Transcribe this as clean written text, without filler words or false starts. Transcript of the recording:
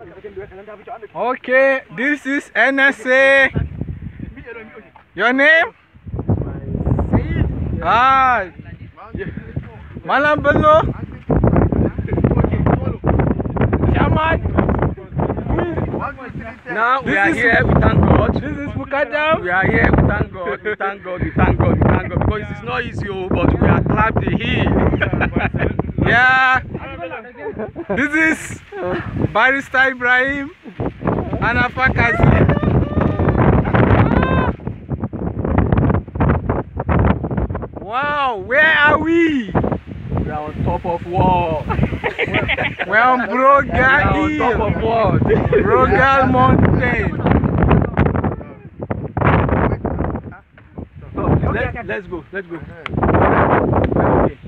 Okay, this is NSA. Your name? Ah, Malam Bello. Chairman. Now we are here, we thank God. This is Mukadam. We are here, we thank God, we thank God, we thank God, we thank God. Because it's not easy, but we are glad to hear. Yeah. This is Barrister Ibrahim and Afakazi. Wow, where are we? We are on top of war. We're on Brogal On top Hill. of war. Brogal Mountain. Let's go, let's go. Okay.